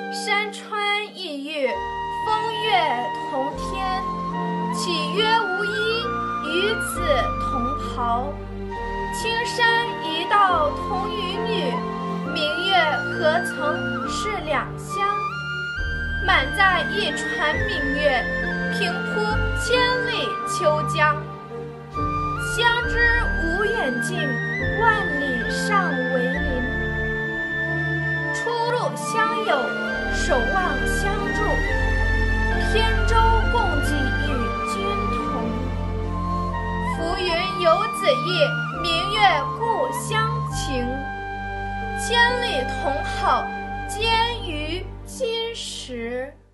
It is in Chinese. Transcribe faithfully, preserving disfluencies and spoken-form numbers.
山川异域，风月同天。岂曰无衣，与子同袍。青山一道同与女，明月何曾是两乡。满载一船明月，平铺千里秋江。相知无远近，万里尚为邻。初入乡友，守望相助，扁舟共济与君同。浮云游子意，明月故乡情。千里同好，兼于今时。